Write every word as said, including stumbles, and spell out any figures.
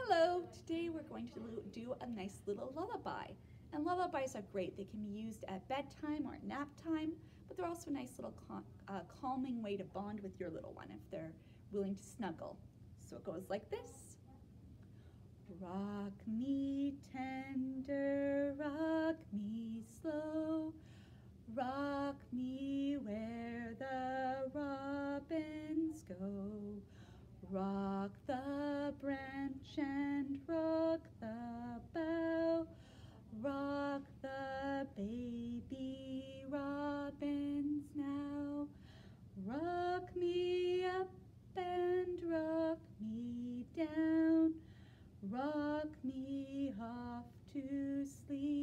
Hello, today we're going to do a nice little lullaby. And lullabies are great. They can be used at bedtime or nap time, but they're also a nice little cal uh, calming way to bond with your little one if they're willing to snuggle. So it goes like this. Rock me tender, rock me slow, rock me where the robins go. Rock the branch and rock the bough, rock the baby robins now. Rock me up and rock me down, rock me off to sleep.